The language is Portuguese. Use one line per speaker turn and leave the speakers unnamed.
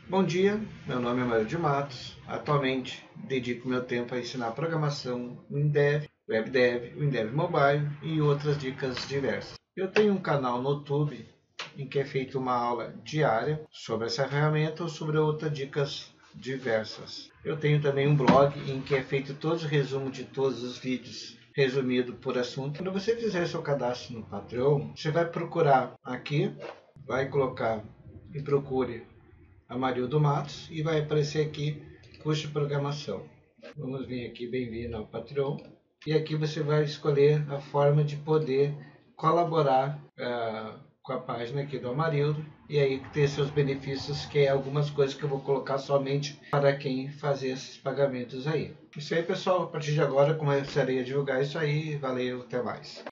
Bom dia, meu nome é Mário de Matos. Atualmente dedico meu tempo a ensinar programação WinDev, WebDev, WinDev Mobile e outras dicas diversas. Eu tenho um canal no YouTube em que é feita uma aula diária sobre essa ferramenta ou sobre outras dicas diversas. Eu tenho também um blog em que é feito todo o resumo de todos os vídeos, resumido por assunto. Quando você fizer seu cadastro no Patreon, você vai procurar aqui, vai colocar e procure Amarildo Matos e vai aparecer aqui curso de programação. Vamos vir aqui, bem-vindo ao Patreon. E aqui você vai escolher a forma de poder colaborar com a página aqui do Amarildo e aí ter seus benefícios, que é algumas coisas que eu vou colocar somente para quem fazer esses pagamentos aí. Isso aí, pessoal, a partir de agora começarei a divulgar isso aí. Valeu, até mais.